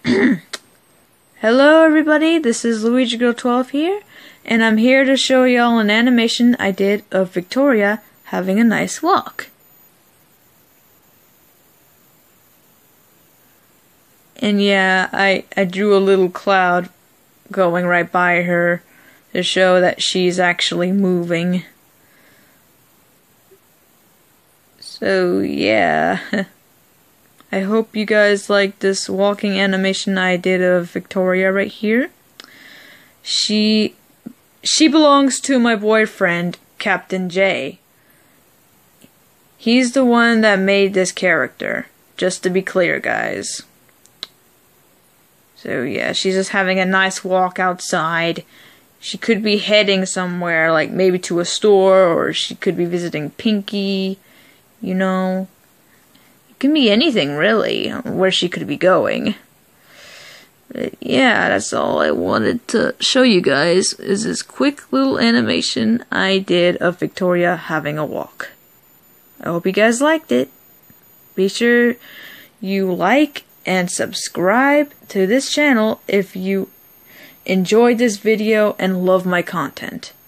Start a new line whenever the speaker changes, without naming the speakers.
Hello everybody, this is Luigi Girl 12 here, and I'm here to show y'all an animation I did of Victoria having a nice walk. And yeah, I drew a little cloud going right by her to show that she's actually moving. So yeah, I hope you guys like this walking animation I did of Victoria right here. She belongs to my boyfriend, Captain J. He's the one that made this character, just to be clear, guys. So yeah, she's just having a nice walk outside. She could be heading somewhere, like maybe to a store, or she could be visiting Pinky, you know. It can be anything, really, where she could be going. But yeah, that's all I wanted to show you guys, is this quick little animation I did of Victoria having a walk. I hope you guys liked it. Be sure you like and subscribe to this channel if you enjoyed this video and love my content.